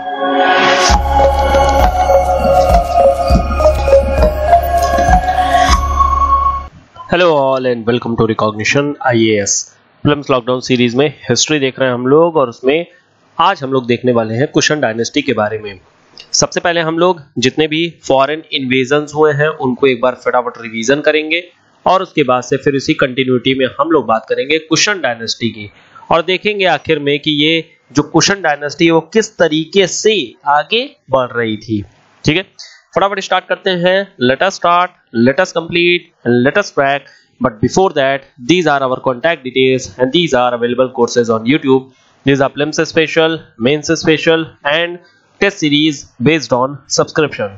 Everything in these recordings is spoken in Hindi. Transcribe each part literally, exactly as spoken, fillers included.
Hello all and welcome to recognition IAS prelims lockdown series में हिस्ट्री देख रहे हैं हम लोग, और उसमें आज हम लोग देखने वाले हैं कुशन डायनेस्टी के बारे में। सबसे पहले हम लोग जितने भी फॉरेन इन्वेजन्स हुए हैं उनको एक बार फटाफट रिवीजन करेंगे, और उसके बाद से फिर इसी कंटिन्यूटी में हम लोग बात करेंगे कुशन डायनेस्टी की, और देखेंगे आखिर में कि ये जो कुशन डायनेस्टी है वो किस तरीके से आगे बढ़ रही थी। ठीक है, फटाफट स्टार्ट करते हैं। Let us start, let us complete and let us crack, but before that these are our contact details and these are available courses on YouTube. These are prelims special, mains special and test series based on subscription.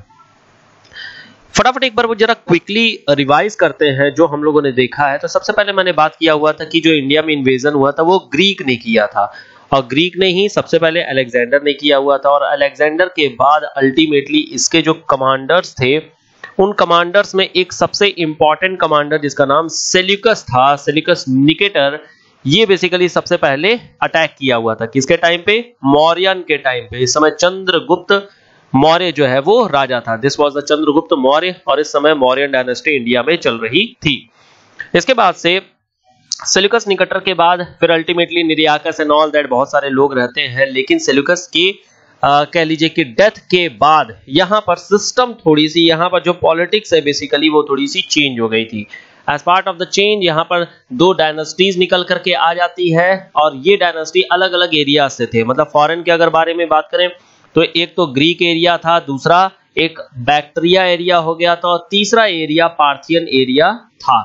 फटाफट एक बार वो जरा क्विकली रिवाइज करते हैं जो हम लोगों ने देखा है। तो सबसे पहले मैंने बात किया हुआ था कि जो इंडिया में इन्वेजन हुआ था वो ग्रीक ने किया था, और ग्रीक ने ही सबसे पहले अलेक्जेंडर ने किया हुआ था, और अलेक्जेंडर के बाद अल्टीमेटली इसके जो कमांडर्स थे उन कमांडर्स में एक सबसे इंपॉर्टेंट कमांडर जिसका नाम सेल्यूकस था, सेल्यूकस निकेटर, ये बेसिकली सबसे पहले अटैक किया हुआ था। किसके टाइम पे? मौर्यन के टाइम पे। इस समय चंद्रगुप्त मौर्य जो है वो राजा था। This was the Chandragupta Maurya, और इस समय मौर्यन डायनेस्टी इंडिया में चल रही थी। इसके बाद से सेल्यूकस निकेटर के बाद फिर ultimately Nearchus and all that बहुत सारे लोग रहते हैं, लेकिन सेल्यूकस की कह लीजिए कि डेथ के बाद यहाँ पर सिस्टम थोड़ी सी, यहाँ पर जो पॉलिटिक्स है बेसिकली वो थोड़ी सी चेंज हो गई थी। As part of the change यहाँ पर दो डायनेस्टीज निकल करके आ जाती है, और ये डायनेस्टी अलग अलग एरिया से थे। मतलब फॉरेन के अगर बारे में बात करें तो एक तो ग्रीक एरिया था, दूसरा एक बैक्ट्रिया एरिया हो गया था, और तीसरा एरिया पार्थियन एरिया था।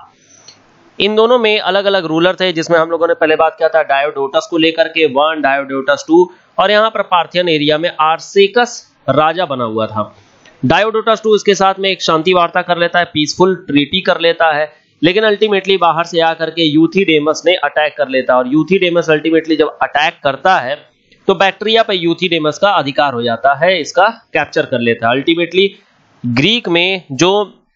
इन दोनों में अलग अलग रूलर थे, जिसमें हम लोगों ने पहले बात किया था डायोडोटस को लेकर के वन, डायोडोटस टू, और यहाँ पर पार्थियन एरिया में आर्सेकस राजा बना हुआ था। डायोडोटस टू इसके साथ में एक शांति वार्ता कर लेता है, पीसफुल ट्रीटी कर लेता है, लेकिन अल्टीमेटली बाहर से आकर के यूथिडेमस ने अटैक कर लेता है, और यूथिडेमस अल्टीमेटली जब अटैक करता है तो बैक्ट्रिया पे यूथिडेमस का अधिकार हो जाता है, इसका कैप्चर कर लेता है। अल्टीमेटली ग्रीक में जो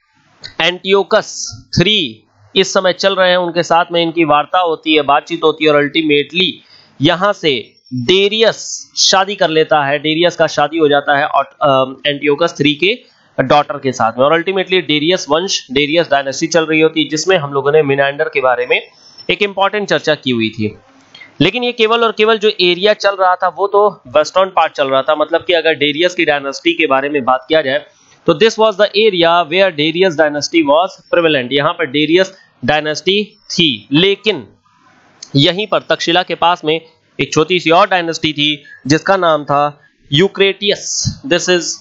एंटियोकस थ्री इस समय चल रहे हैं उनके साथ में इनकी वार्ता होती है, बातचीत होती है, और अल्टीमेटली यहां से डेरियस शादी कर लेता है। डेरियस का शादी हो जाता है और एंटियोकस थ्री के डॉटर के साथ में, और अल्टीमेटली डेरियस वंश, डेरियस डायनेस्टी चल रही होती है, जिसमें हम लोगों ने मिनांडर के बारे में एक इंपॉर्टेंट चर्चा की हुई थी। लेकिन ये केवल और केवल जो एरिया चल रहा था वो तो वेस्टर्न पार्ट चल रहा था। मतलब कि अगर डेरियस की डायनेस्टी के बारे में बात किया जाए तो this was the area where Darius dynasty was prevalent. यहाँ पर डेरियस डायनेस्टी थी, लेकिन यहीं पर तक्षशिला के पास में एक छोटी सी और डायनेस्टी थी जिसका नाम था यूक्रेटियस। This is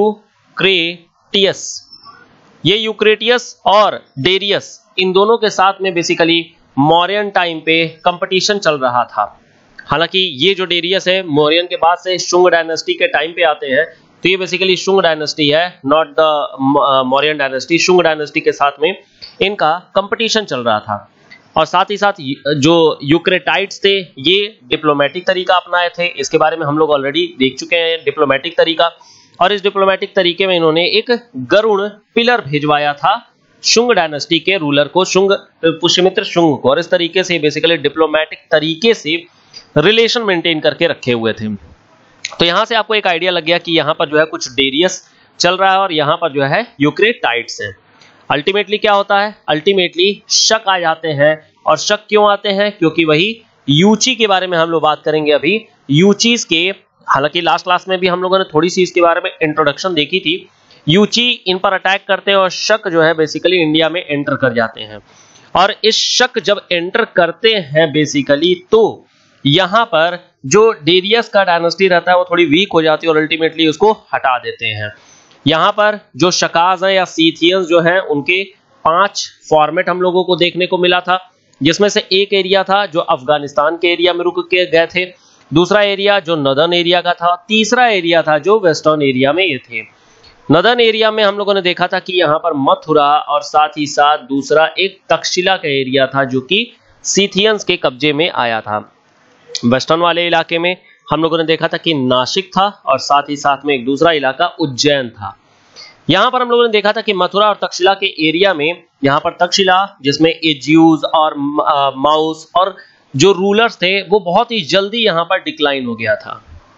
यूक्रेटियस। ये यूक्रेटियस और डेरियस इन दोनों के साथ में बेसिकली मौर्यन टाइम पे कंपटीशन चल रहा था। हालांकि ये जो डेरियस है मौर्यन के बाद से शुंग डायनेस्टी के टाइम पे आते हैं, तो ये बेसिकली शुंग डायनेस्टी है, not the Mauryan dynasty. Shunga dynasty के साथ में इनका कंपटीशन चल रहा था, और साथ ही साथ जो यूक्रेटाइट्स थे ये डिप्लोमेटिक तरीका अपनाए थे। इसके बारे में हम लोग ऑलरेडी देख चुके हैं, डिप्लोमेटिक तरीका। और इस डिप्लोमेटिक तरीके में इन्होंने एक गरुड़ पिलर भेजवाया था शुंग डायनेस्टी के रूलर को, शुंग पुष्यमित्र शुंग को, और इस तरीके से बेसिकली डिप्लोमेटिक तरीके से रिलेशन मेंटेन करके रखे हुए थे। तो यहां से आपको एक आइडिया लग गया कि यहां पर जो है कुछ डेरियस चल रहा है और यहां पर जो है यूक्रेटाइट्स है। अल्टीमेटली क्या होता है? अल्टीमेटली शक आ जाते हैं, और शक क्यों आते हैं? क्योंकि वही यूची के बारे में हम लोग बात करेंगे अभी। यूचीज के, हालांकि लास्ट क्लास में भी हम लोगों ने थोड़ी सी इसके बारे में इंट्रोडक्शन देखी थी। यूची इन पर अटैक करते हैं और शक जो है बेसिकली इंडिया में एंटर कर जाते हैं, और इस शक जब एंटर करते हैं बेसिकली तो यहां पर जो डेरियस का डायनेस्टी रहता है वो थोड़ी वीक हो जाती है, और अल्टीमेटली उसको हटा देते हैं। यहां पर जो शकाज है या सीथियंस जो हैं उनके पांच फॉर्मेट हम लोगों को देखने को मिला था, जिसमें से एक एरिया था जो अफगानिस्तान के एरिया में रुक के गए थे, दूसरा एरिया जो नदर्न एरिया का था, तीसरा एरिया था जो वेस्टर्न एरिया में ये थे। नदर्न एरिया में हम लोगों ने देखा था कि यहाँ पर मथुरा और साथ ही साथ दूसरा एक तक्षशिला का एरिया था जो कि सीथियंस के कब्जे में आया था। वेस्टर्न वाले इलाके में हम लोगों ने देखा था कि नासिक था, और साथ ही साथ में एक दूसरा इलाका उज्जैन था। यहाँ पर हम लोगों ने देखा था कि मथुरा और तक्षशिला के एरिया में, यहाँ पर तक्षशिला जिसमें एज्यूज और माउस और जो रूलर्स थे वो बहुत ही जल्दी यहाँ पर डिक्लाइन हो गया था।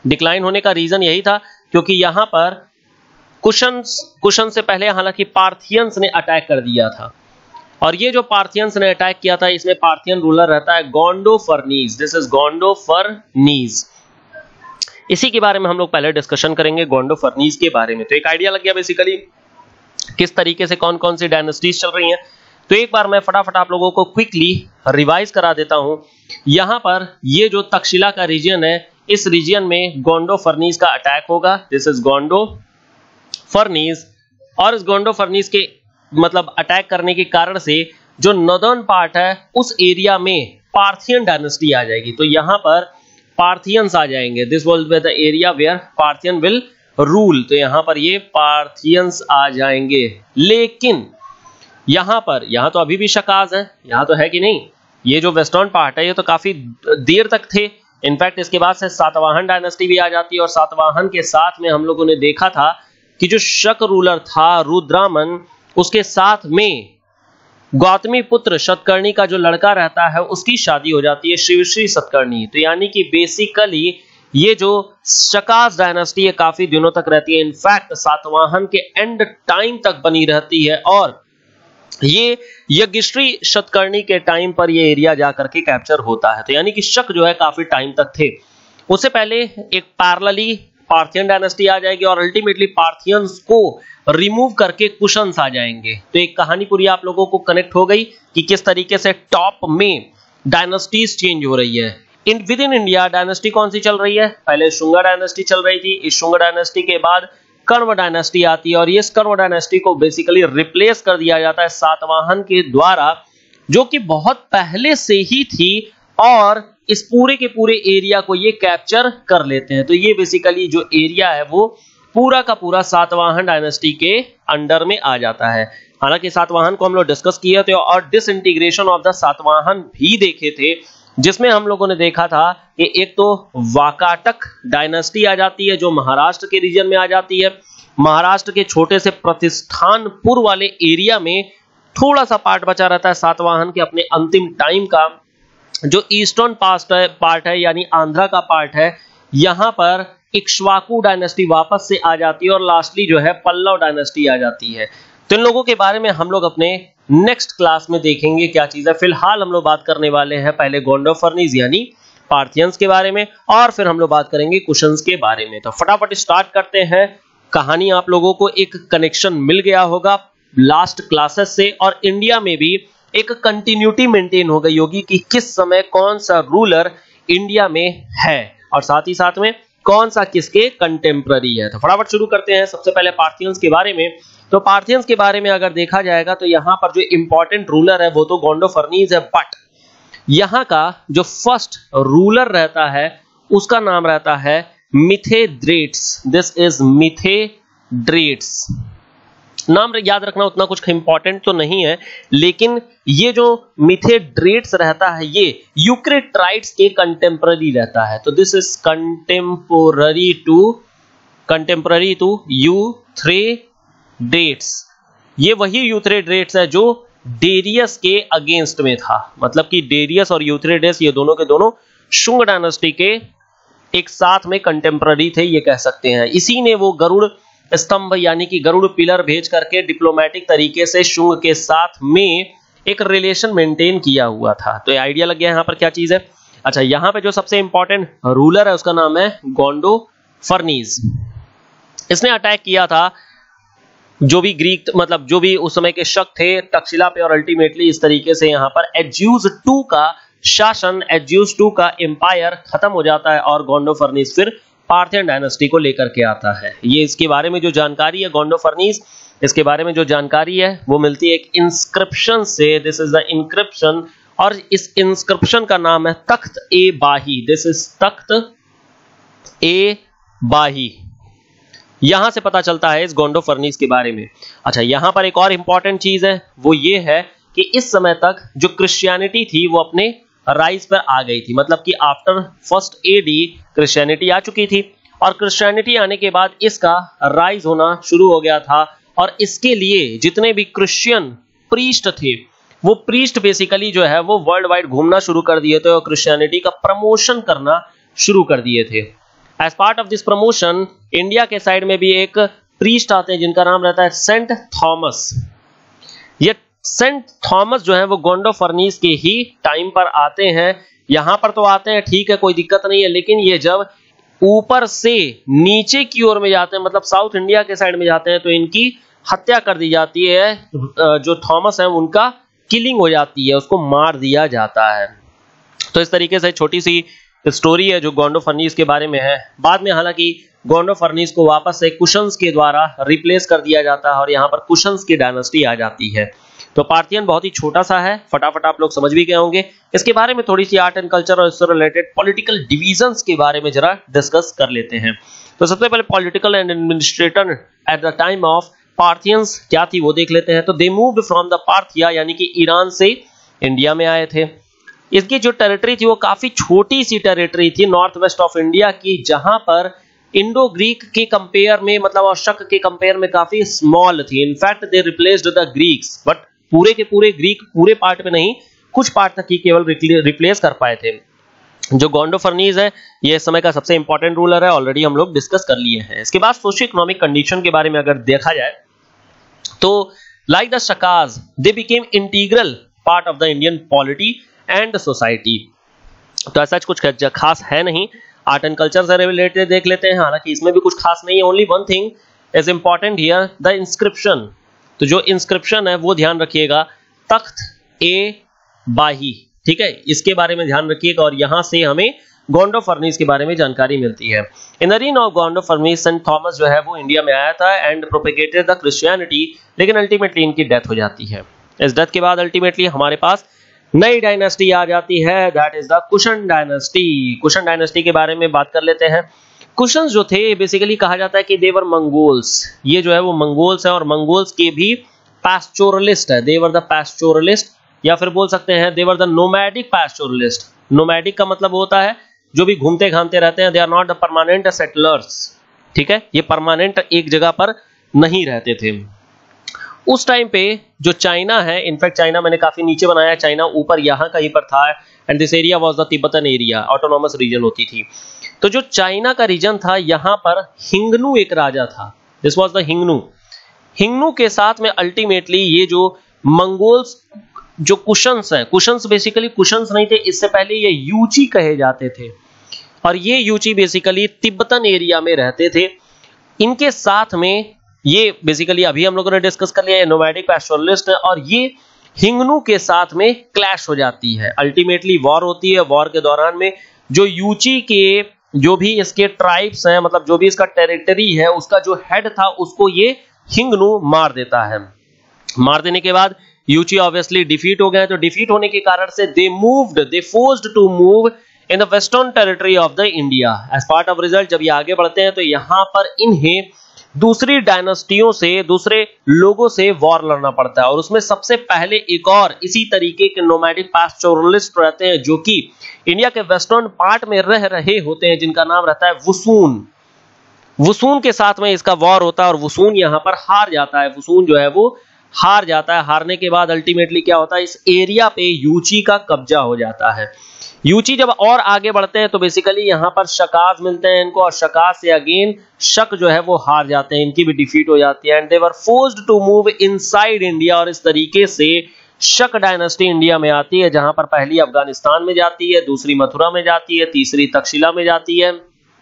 डिक्लाइन होने का रीजन यही था क्योंकि यहां पर कुशन्स कुशन से पहले हालांकि पार्थियंस ने अटैक कर दिया था, और ये जो पार्थियंस ने अटैक किया था इसमें पार्थियन रूलर रहता है गोंडोफर्नीज। This is गोंडोफर्नीज। इसी के बारे में हम लोग पहले डिस्कशन करेंगे, गोंडोफर्नीज के बारे में। तो एक आइडिया लग गया बेसिकली किस तरीके से कौन कौन सी डायनेस्टीज चल रही हैं। तो एक बार मैं फटाफट आप लोगों को क्विकली रिवाइज करा देता हूं। यहां पर ये जो तक्षशिला का रीजन है, इस रीजन में गोंडोफर्नीज का अटैक होगा। This is Gondophares. और इस गोंडोफर्नीज के मतलब अटैक करने के कारण से जो नॉर्दर्न पार्ट है उस एरिया में पार्थियन डायनेस्टी आ जाएगी। तो यहां पर पार्थियंस आ जाएंगे। This will be the area where Parthian will rule. तो यहां पर ये पार्थियंस आ जाएंगे। लेकिन यहां पर यहां तो अभी भी शकाज है, यहां तो है कि नहीं। ये जो वेस्टर्न पार्ट है ये तो काफी देर तक थे। इनफैक्ट इसके बाद से सातवाहन डायनेस्टी भी आ जाती है, और सातवाहन के साथ में हम लोगों ने देखा था कि जो शक रूलर था रुद्रामन, उसके साथ में गौतमी पुत्र शतकर्णी का जो लड़का रहता है उसकी शादी हो जाती है शिवश्री शतकर्णी। तो यानी कि बेसिकली ये जो शकाज डायनेस्टी है काफी दिनों तक रहती है। इनफैक्ट सातवाहन के एंड टाइम तक बनी रहती है, और ये यज्ञश्री शतकर्णी के टाइम पर ये एरिया जाकर के कैप्चर होता है। तो यानी कि शक जो है काफी टाइम तक थे। उससे पहले एक पैरेलली पार्थियन डायनेस्टी आ जाएगी, और अल्टीमेटली पार्थियंस को रिमूव करके कुशन्स आ जाएंगे। तो एक कहानी पूरी आप लोगों को कनेक्ट हो गई कि किस तरीके से टॉप में डायनेस्टीज चेंज हो रही है। In within India dynasty कौन सी चल रही है? पहले शुंगा डायनेस्टी चल रही थी। इस शुंगा डायनेस्टी के बाद कर्म डायनेस्टी आती है, और ये कर्म डायनेस्टी को बेसिकली रिप्लेस कर दिया जाता है सातवाहन के द्वारा, जो कि बहुत पहले से ही थी, और इस पूरे के पूरे एरिया को ये कैप्चर कर लेते हैं। तो ये बेसिकली जो एरिया है वो पूरा का पूरा सातवाहन डायनेस्टी के अंडर में आ जाता है। हालांकि सातवाहन को हम लोग डिस्कस किए थे और डिसइंटीग्रेशन ऑफ द सातवाहन भी देखे थे, जिसमें हम लोगों ने देखा था कि एक तो वाकाटक डायनेस्टी आ जाती है जो महाराष्ट्र के रीजन में आ जाती है। महाराष्ट्र के छोटे से प्रतिष्ठानपुर वाले एरिया में थोड़ा सा पार्ट बचा रहता है सातवाहन के अपने अंतिम टाइम का। जो ईस्टर्न पास्ट है पार्ट है यानी आंध्रा का पार्ट है, यहां पर इक्ष्वाकु डायनेस्टी वापस से आ जाती है, और लास्टली जो है पल्लव डायनेस्टी आ जाती है। तो इन लोगों के बारे में हम लोग अपने नेक्स्ट क्लास में देखेंगे क्या चीज है। फिलहाल हम लोग बात करने वाले हैं पहले गोंडोफर्नीज यानी पार्थियंस के बारे में, और फिर हम लोग बात करेंगे कुशन्स के बारे में। तो फटाफट स्टार्ट करते हैं। कहानी आप लोगों को एक कनेक्शन मिल गया होगा लास्ट क्लासेस से, और इंडिया में भी एक कंटिन्यूटी मेंटेन हो गई होगी कि किस समय कौन सा रूलर इंडिया में है, और साथ ही साथ में कौन सा किसके कंटेम्पररी है। तो फटाफट शुरू करते हैं। सबसे पहले पार्थियंस के बारे में। तो पार्थियंस के बारे में अगर देखा जाएगा तो यहां पर जो इंपॉर्टेंट रूलर है वो तो गोंडोफर्नीज है, बट यहां का जो फर्स्ट रूलर रहता है उसका नाम रहता है मिथेड्रेट्स। This is मिथेड्रेट्स। नाम याद रखना उतना कुछ इंपॉर्टेंट तो नहीं है, लेकिन ये जो मिथेड्रेट्स रहता है ये यूक्रेटाइड्स के कंटेम्पररी रहता है। तो this is contemporary to contemporary to Euthydemus. ये वही यूथ्रेडेट्स है जो डेरियस के अगेंस्ट में था। मतलब कि डेरियस और यूथ्रेडेट्स ये दोनों के दोनों शुंग डायनेस्टी के एक साथ में कंटेम्पररी थे, ये कह सकते हैं। इसी ने वो गरुड़ स्तंभ यानी कि गरुड़ पिलर भेज करके डिप्लोमेटिक तरीके से शुंग के साथ में एक रिलेशन मेंटेन किया हुआ था। तो ये आइडिया लग गया यहाँ पर क्या चीज है। अच्छा, यहाँ पे जो सबसे इंपॉर्टेंट रूलर है उसका नाम है गोंडोफर्नीज। इसने अटैक किया था जो भी ग्रीक मतलब जो भी उस समय के शक थे तक्षशिला पे, और अल्टीमेटली इस तरीके से यहाँ पर एज्यूस टू का शासन, एज्यूस टू का एम्पायर खत्म हो जाता है, और गोंडोफर्नीज फिर पार्थियन डायनेस्टी को लेकर के आता है। ये इसके बारे में जो जानकारी है गोंडोफर्नीज, इसके बारे में जो जानकारी है वो मिलती है एक इंस्क्रिप्शन से। दिस इज द इंक्रिप्शन, और इस इंस्क्रिप्शन का नाम है तख्त ए बाही। दिस इज तख्त ए बाही। यहां से पता चलता है इस गोंडोफर्नीज के बारे में। अच्छा, यहां पर एक और इंपॉर्टेंट चीज है, वो ये है कि इस समय तक जो क्रिश्चियनिटी थी वो अपने राइज पर आ गई थी। मतलब कि आफ्टर फर्स्ट एडी क्रिश्चियनिटी आ चुकी थी, और क्रिश्चियनिटी आने के बाद इसका राइज होना शुरू हो गया था, और इसके लिए जितने भी क्रिश्चियन प्रीस्ट थे वो प्रीस्ट बेसिकली जो है वो वर्ल्ड वाइड घूमना शुरू कर दिए थे और क्रिश्चियनिटी का प्रमोशन करना शुरू कर दिए थे। As part of this promotion India के साइड में भी एक प्रीस्ट आते हैं जिनका नाम रहता है सेंट थॉमस। ये सेंट थॉमस जो है वो गोंडो फर्नीस के ही टाइम पर आते हैं। यहां पर तो आते हैं, ठीक है, कोई दिक्कत नहीं है, लेकिन ये जब ऊपर से नीचे की ओर में जाते हैं, मतलब साउथ इंडिया के साइड में जाते हैं, तो इनकी हत्या कर दी जाती है। जो थॉमस है उनका किलिंग हो जाती है, उसको मार दिया जाता है। तो इस तरीके से छोटी सी स्टोरी है जो गोंडो फर्नीस के बारे में है। बाद में हालांकि गोंडो फर्नीस को वापस से कुशन्स के द्वारा रिप्लेस कर दिया जाता है और यहाँ पर कुशन्स की डायनेस्टी आ जाती है। तो पार्थियन बहुत ही छोटा सा है, फटाफट आप लोग समझ भी गए होंगे। इसके बारे में थोड़ी सी आर्ट एंड कल्चर और इससे रिलेटेड पॉलिटिकल डिविजन्स के बारे में जरा डिस्कस कर लेते हैं। तो सबसे पहले political and administrator at the time of Parthians क्या थी वो देख लेते हैं। तो they moved from the Parthia यानी कि ईरान से इंडिया में आए थे। इसकी जो टेरिटरी थी वो काफी छोटी सी टेरिटरी थी नॉर्थ वेस्ट ऑफ इंडिया की, जहां पर इंडो ग्रीक के कंपेयर में, मतलब और शक के कंपेयर में काफी स्मॉल थी। In fact they replaced the Greeks, but पूरे के पूरे ग्रीक पूरे पार्ट में नहीं, कुछ पार्ट तक ही केवल रिप्लेस कर पाए थे। जो गोंडो फर्नीस है ये इस समय का सबसे इंपॉर्टेंट रूलर है, ऑलरेडी हम लोग डिस्कस कर लिए हैं। इसके बाद सोशियो इकोनॉमिक कंडीशन के बारे में अगर देखा जाए तो like the Shakas they became integral part of the Indian polity and society. तो ऐसा कुछ खास है नहीं। आर्ट एंड कल्चर से रिलेटेड देख लेते हैं, हालांकि इसमें भी कुछ खास नहीं है। Only one thing is important here, the inscription. तो जो इंस्क्रिप्शन है वो ध्यान रखिएगा, तख्त ए बाही, ठीक है, इसके बारे में ध्यान रखिएगा और यहां से हमें गोंडो फर्नीस के बारे में जानकारी मिलती है। In the reign of Gondophares Saint Thomas जो है वो इंडिया में आया था एंड प्रोपेगेटेड द क्रिश्चियनिटी, लेकिन अल्टीमेटली इनकी डेथ हो जाती है। इस डेथ के बाद अल्टीमेटली हमारे पास नई डायनेस्टी आ जाती है, that is the Kushan dynasty. Kushan dynasty के बारे में बात कर लेते हैं। कुशन्स जो थे बेसिकली कहा जाता है कि देवर मंगोल्स, ये जो है वो मंगोल्स है और मंगोल्स के भी पैस्टोरलिस्ट है। देवर द पैस्टोरलिस्ट, या फिर बोल सकते हैं they were the nomadic pastoralist. Nomadic का मतलब होता है जो भी घूमते घामते रहते हैं, they are not the permanent settlers, ठीक है, ये परमानेंट एक जगह पर नहीं रहते थे। उस टाइम पे जो चाइना है, इनफैक्ट चाइना मैंने काफी नीचे बनाया, चाइना ऊपर यहाँ कहीं पर था, and this area was the Tibetan area, autonomous region होती थी। तो जो चाइना का रीजन था यहाँ पर हिंगनू एक राजा था, this was the Xiongnu. Xiongnu के साथ में अल्टीमेटली ये जो मंगोल्स, जो कुशन्स हैं, कुशन्स बेसिकली कुशन्स नहीं थे, इससे पहले ये यूची कहे जाते थे और ये यूची बेसिकली तिब्बतन एरिया में रहते थे। इनके साथ में ये बेसिकली अभी हम लोगों ने डिस्कस कर लिया, नोमैडिक पैस्टोरलिस्ट है और ये हिंगनू के साथ में क्लैश हो जाती है। अल्टीमेटली वॉर होती है। वॉर के दौरान में जो यूची के जो भी इसके ट्राइब्स हैं, मतलब जो भी इसका टेरिटरी है, उसका जो हेड था उसको ये हिंगनू मार देता है। मार देने के बाद यूची ऑब्वियसली डिफीट हो गए। तो डिफीट होने के कारण से they moved, they forced to move in the western territory of the India. As part of result जब ये आगे बढ़ते हैं तो यहाँ पर इन्हें दूसरी डायनेस्टियों से, दूसरे लोगों से वॉर लड़ना पड़ता है और उसमें सबसे पहले एक और इसी तरीके के नोमैडिक पैस्टोरलिस्ट रहते हैं जो कि इंडिया के वेस्टर्न पार्ट में रह रहे होते हैं, जिनका नाम रहता है वुसून। वुसून के साथ में इसका वॉर होता है और वुसून यहाँ पर हार जाता है। वुसून जो है वो हार जाता है। हारने के बाद अल्टीमेटली क्या होता है, इस एरिया पे यूची का कब्जा हो जाता है। यूची जब और आगे बढ़ते हैं तो बेसिकली यहाँ पर शकाज मिलते हैं इनको और शकाज से अगेन शक जो है वो हार जाते हैं, इनकी भी डिफीट हो जाती है and they were forced to move inside India. और इस तरीके से शक डायनेस्टी इंडिया में आती है, जहां पर पहली अफगानिस्तान में जाती है, दूसरी मथुरा में जाती है, तीसरी तक्षशिला में जाती है,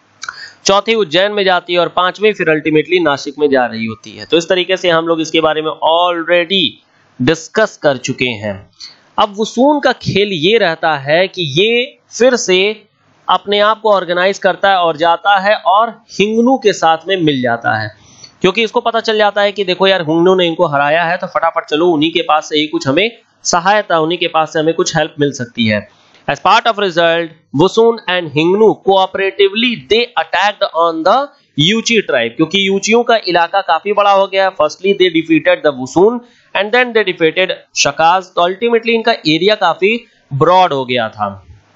चौथी उज्जैन में जाती है और पांचवी फिर अल्टीमेटली नासिक में जा रही होती है। तो इस तरीके से हम लोग इसके बारे में ऑलरेडी डिस्कस कर चुके हैं। अब वसून का खेल ये रहता है कि ये फिर से अपने आप को ऑर्गेनाइज करता है और जाता है और हिंगनू के साथ में मिल जाता है, क्योंकि इसको पता चल जाता है कि देखो यार हिंगनू ने इनको हराया है तो फटाफट चलो उन्हीं के पास से ही कुछ हमें सहायता, उन्हीं के पास से हमें कुछ हेल्प मिल सकती है। As part of result, Wusun and Hingnu cooperatively they attacked on the Yuchi tribe, क्योंकि यूचियों का इलाका काफी बड़ा हो गया। Firstly they defeated the Wusun and then they defeated Shakaz, तो ultimately इनका एरिया काफी ब्रॉड हो गया था।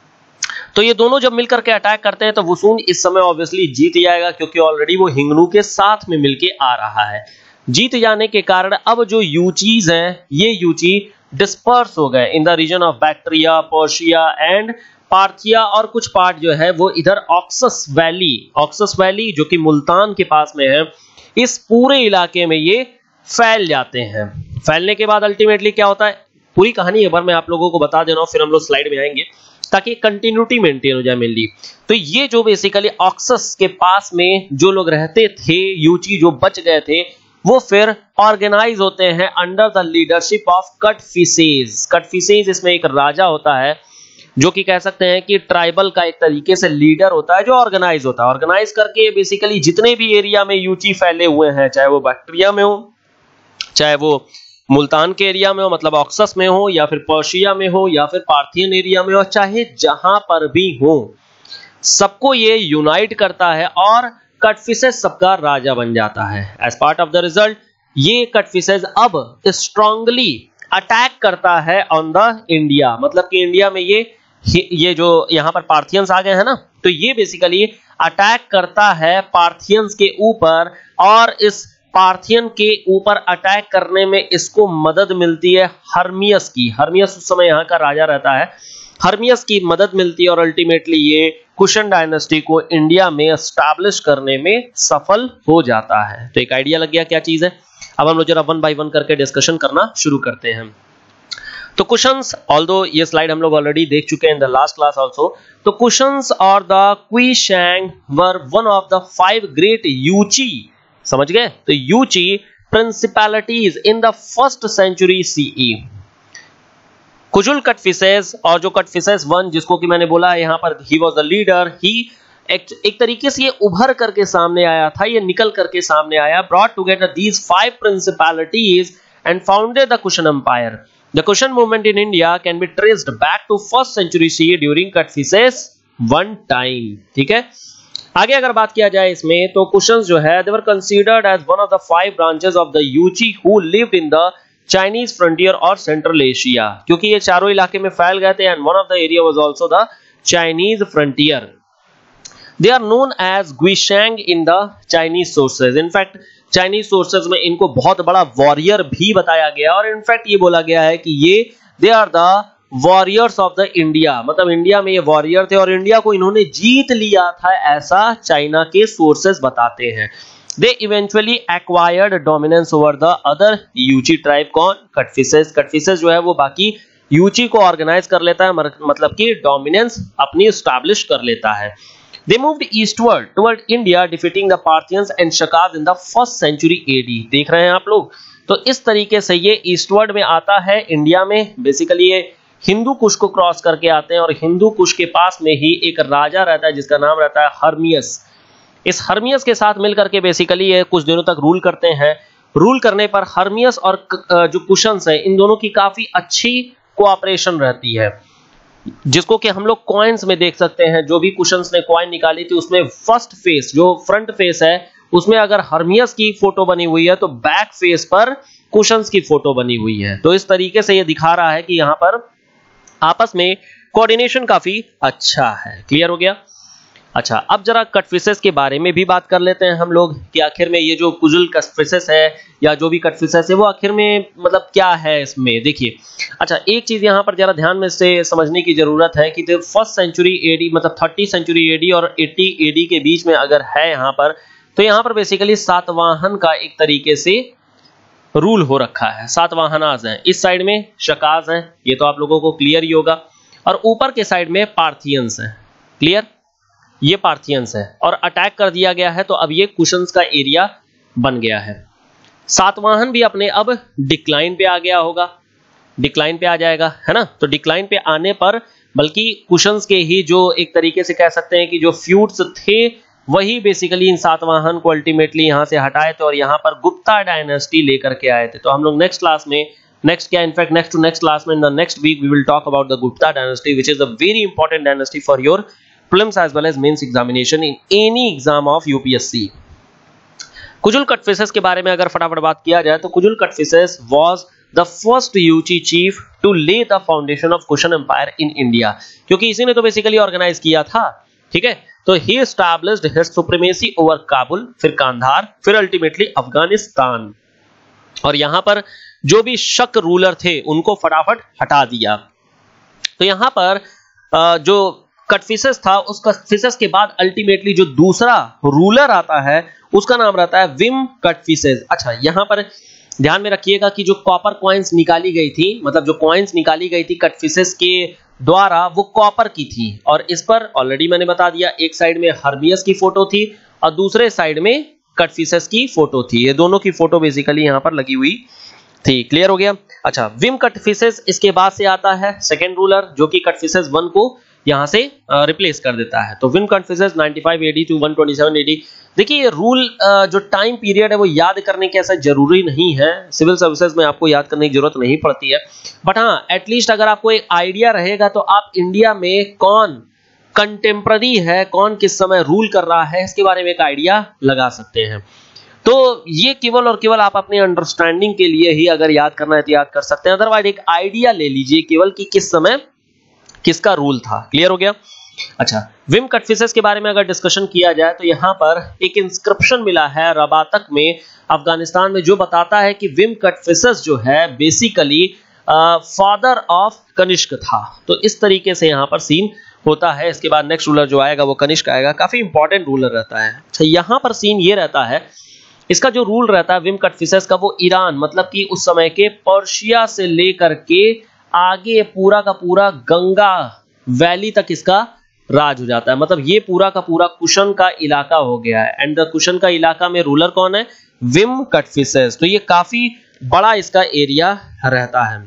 तो ये दोनों जब मिलकर के अटैक करते हैं तो वुसून इस समय ऑब्वियसली जीत जाएगा, क्योंकि ऑलरेडी वो हिंगनू के साथ में मिलके आ रहा है। जीत जाने के कारण अब जो यूचीज हैं ये यूची डिस्पर्स हो गए in the region of Bactria, Persia and Parthia और कुछ पार्ट जो है वो इधर ऑक्सस वैली, ऑक्सस वैली जो कि मुल्तान के पास में है, इस पूरे इलाके में ये फैल जाते हैं। फैलने के बाद अल्टीमेटली क्या होता है, पूरी कहानी एक बार मैं आप लोगों को बता दे रहा हूं, फिर हम लोग स्लाइड में आएंगे ताकि कंटिन्यूटी मेंटेन हो जाए मेनली। तो ये जो बेसिकली ऑक्सस के पास में जो लोग रहते थे, यूची जो बच गए थे, वो फिर ऑर्गेनाइज होते हैं under the leadership of Kadphises. Kadphises इसमें एक राजा होता है जो कि कह सकते हैं कि ट्राइबल का एक तरीके से लीडर होता है जो ऑर्गेनाइज होता है। ऑर्गेनाइज करके बेसिकली जितने भी एरिया में यूची फैले हुए हैं, चाहे वो बैक्टीरिया में हो, चाहे वो मुल्तान के एरिया में हो मतलब ऑक्सस में हो, या फिर पर्शिया में हो, या फिर पार्थियन एरिया में हो, चाहे जहां पर भी हो, सबको ये यूनाइट करता है और कटफिसेस सबका राजा बन जाता है। As part of the result ये कटफिसेस अब स्ट्रांगली अटैक करता है ऑन द इंडिया, मतलब कि इंडिया में ये ये जो यहां पर पार्थियंस आ गए हैं ना, तो ये बेसिकली अटैक करता है पार्थियंस के ऊपर, और इस पार्थियन के ऊपर अटैक करने में इसको मदद मिलती है हर्मियस की। हर्मियस उस समय यहाँ का राजा रहता है, हर्मियस की मदद मिलती है और अल्टीमेटली ये कुशन डायनेस्टी को इंडिया में एस्टैब्लिश करने में सफल हो जाता है। तो एक आइडिया लग गया क्या चीज है। अब हम लोग जरा वन बाय वन करके डिस्कशन करना शुरू करते हैं। तो कुशन्स, ऑल्दो ये स्लाइड हम लोग ऑलरेडी देख चुके हैं in the last class also, तो कुशन्स और the Kueishuang were one of the five great Yuezhi, समझ गए, तो Yuezhi principalities in the first century CE. Kujula Kadphises, और जो कटफिसेस वन जिसको कि मैंने बोला है यहाँ पर he was the leader, he एक, एक तरीके से ये उभर करके सामने आया था, ये निकल करके सामने आया, brought together these five principalities and founded the Kushan empire. The Kushan movement in India can be traced back to first century CE during Kadphises one time. ठीक है, आगे अगर बात किया जाए इसमें, तो कुशन्स जो है they were considered as one of the five branches of the Yuezhi who lived in the Chinese frontier और सेंट्रल एशिया, क्योंकि ये चारों इलाके में फैल गए थे, and one of the area was also the Chinese frontier. They are known as Guishuang in the Chinese sources. In fact Chinese sources में इनको बहुत बड़ा वॉरियर भी बताया गया, और इनफैक्ट ये बोला गया है कि ये they are the warriors of the India, मतलब इंडिया में ये वॉरियर थे और इंडिया को इन्होंने जीत लिया था, ऐसा चाइना के सोर्सेज बताते हैं। They eventually acquired dominance over the other Yuezhi tribe. कौन? कटफिसेस। कटफिसेस जो है वो बाकी यूची को ऑर्गेनाइज कर लेता है, मतलब कि डोमिनेंस अपनी एस्टैब्लिश कर लेता है। They moved eastward toward India, defeating the Parthians and Shakas in the first century A D। देख रहे हैं आप लोग, तो इस तरीके से ये ईस्टवर्ड में आता है इंडिया में। बेसिकली ये हिंदू कुश को क्रॉस करके आते हैं, और हिंदू कुश के पास में ही एक राजा रहता है जिसका नाम रहता है हर्मियस। इस हर्मियस के साथ मिलकर के बेसिकली ये कुछ दिनों तक रूल करते हैं। रूल करने पर हर्मियस और जो कुशन्स है इन दोनों की काफी अच्छी कोऑपरेशन रहती है, जिसको कि हम लोग कॉइन्स में देख सकते हैं। जो भी कुशन्स ने कॉइन निकाली थी उसमें फर्स्ट फेस, जो फ्रंट फेस है, उसमें अगर हर्मियस की फोटो बनी हुई है तो बैक फेस पर कुशन्स की फोटो बनी हुई है। तो इस तरीके से ये दिखा रहा है कि यहाँ पर आपस में कोऑर्डिनेशन काफी अच्छा है। क्लियर हो गया। अच्छा, अब जरा कटफिसेस के बारे में भी बात कर लेते हैं हम लोग कि आखिर में ये जो कुजुल कटफिसेस है या जो भी कटफिसेस है वो आखिर में मतलब क्या है इसमें। देखिए, अच्छा एक चीज यहाँ पर जरा ध्यान में से समझने की जरूरत है कि फर्स्ट सेंचुरी एडी मतलब थर्टी सेंचुरी एडी और एटी एडी के बीच में अगर है यहाँ पर, तो यहाँ पर बेसिकली सातवाहन का एक तरीके से रूल हो रखा है। सातवाहनाज हैं, इस साइड में शकाज हैं, ये तो आप लोगों को क्लियर ही होगा, और ऊपर के साइड में पार्थियंस हैं। क्लियर, ये पार्थियंस है और अटैक कर दिया गया है, तो अब ये कुशन्स का एरिया बन गया है। सातवाहन भी अपने अब डिक्लाइन पे आ गया होगा, डिक्लाइन पे आ जाएगा, है ना। तो डिक्लाइन पे आने पर बल्कि कुशन्स के ही जो एक तरीके से कह सकते हैं कि जो फ्यूड्स थे वही बेसिकली इन सातवाहन को अल्टीमेटली यहां से हटाए थे और यहां पर गुप्ता डायनेस्टी लेकर के आए थे। तो हम लोग नेक्स्ट क्लास में, नेक्स्ट क्या in fact next to next class में, in the next week we will talk about the Gupta dynasty which is a very important dynasty for your prelims as well as mains examination in any exam of U P S C। Kujula Kadphises के बारे में अगर फटाफट बात किया जाए तो Kujula Kadphises was the first यूची chief to lay the foundation of Kushan Empire in India, क्योंकि इसी ने तो बेसिकली ऑर्गेनाइज किया था। ठीक है, तो he established his supremacy over Kabul, फिर कांधार, फिर अल्टीमेटली अफगानिस्तान, और यहां पर जो भी शक रूलर थे उनको फटाफट हटा दिया। तो यहां पर जो कटफिसेस था, उस कटफिसेस के बाद अल्टीमेटली जो दूसरा रूलर आता है उसका नाम रहता है विम कटफिसेस। अच्छा, यहां पर ध्यान में रखिएगा कि जो कॉपर कॉइन्स निकाली गई थी, मतलब जो कॉइन्स निकाली गई थी कटफिसेस के द्वारा, वो कॉपर की थी। और इस पर ऑलरेडी मैंने बता दिया, एक साइड में हर्मियस की फोटो थी और दूसरे साइड में कटफिसेस की फोटो थी। ये दोनों की फोटो बेसिकली यहां पर लगी हुई थी। क्लियर हो गया? अच्छा, विम कटफिसेस इसके बाद से आता है सेकेंड रूलर, जो कि कटफिसेस वन को यहां से रिप्लेस कर देता है। तो विम कटफिसेस पचानवे एडी टू एक सौ सत्ताईस एडी। देखिए, ये रूल जो टाइम पीरियड है वो याद करने के ऐसा जरूरी नहीं है, सिविल सर्विसेज में आपको याद करने की जरूरत नहीं पड़ती है। बट हाँ, एटलीस्ट अगर आपको एक आइडिया रहेगा तो आप इंडिया में कौन कंटेम्पररी है, कौन किस समय रूल कर रहा है, इसके बारे में एक आइडिया लगा सकते हैं। तो ये केवल और केवल आप अपने अंडरस्टैंडिंग के लिए ही अगर याद करना है तो याद कर सकते हैं, अदरवाइज एक आइडिया ले लीजिए केवल कि किस समय किसका रूल था। क्लियर हो गया? अच्छा, विम कटफिसेस के बारे में अगर डिस्कशन किया जाए तो यहां पर एक इंस्क्रिप्शन मिला है रबातक में, अफगानिस्तान में, जो बताता है कि विम कटफिसेस जो है बेसिकली फादर ऑफ कनिष्क था। तो इस तरीके से यहां पर सीन होता है। इसके बाद नेक्स्ट रूलर जो आएगा वो कनिष्क आएगा, काफी इंपॉर्टेंट रूलर रहता है। अच्छा, यहां पर सीन ये रहता है, इसका जो रूल रहता है विम कटफिसेस का, वो ईरान, मतलब कि उस समय के पर्शिया से लेकर के आगे पूरा का पूरा गंगा वैली तक इसका राज हो जाता है। मतलब ये पूरा का पूरा कुशन का इलाका हो गया है। एंड द कुशन का इलाका में रूलर कौन है? विम कटफिसेस। तो ये काफी बड़ा इसका एरिया रहता है।